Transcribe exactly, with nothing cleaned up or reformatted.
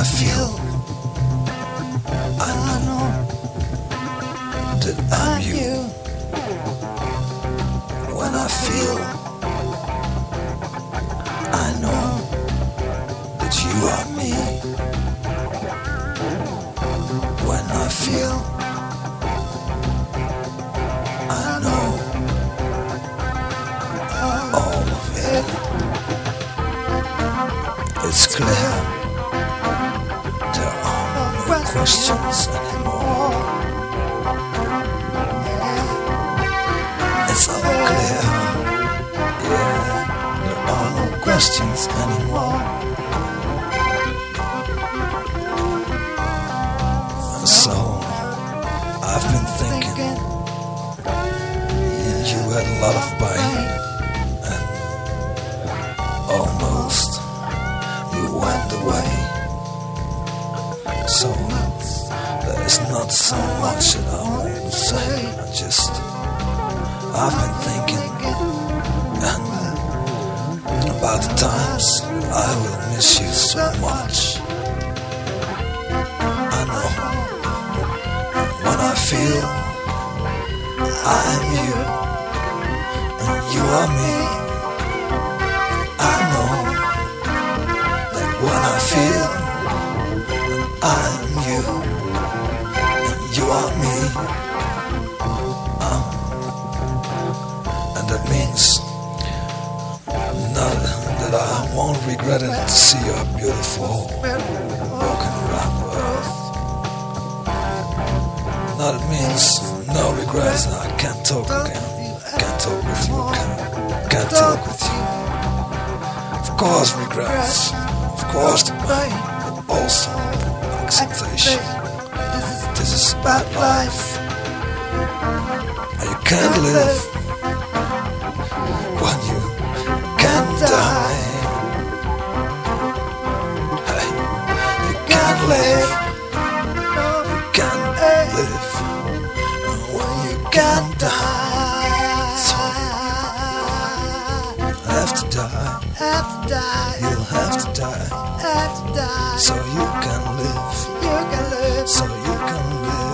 I feel, I know that I'm you. When I feel, I know that you are me. When I feel, I know all of it. It's clear, there are no questions anymore. It's all clear, yeah, there are no questions anymore. So, I've been thinking, and you had a lot of pain, and almost you went away. So, there is not so much that I want to say. I just, I've been thinking, and about the times I will miss you so much. I know. When I feel I'm you and you are me, I know that when I feel I'm you and you are me, uh, and that means not that I won't regret it to see your beautiful walking around the earth. That means no regrets, and I can't talk again. Can't talk with you, can't, can't talk with you. Of course regrets, of course the pain, but also acceptation. This is bad life, and you can't live when you can't die. Hey, you can't live, you can't live when you can't die. So you have to die. Have to die. You'll have to die. Have to die. So you can live. You can live. So you can live.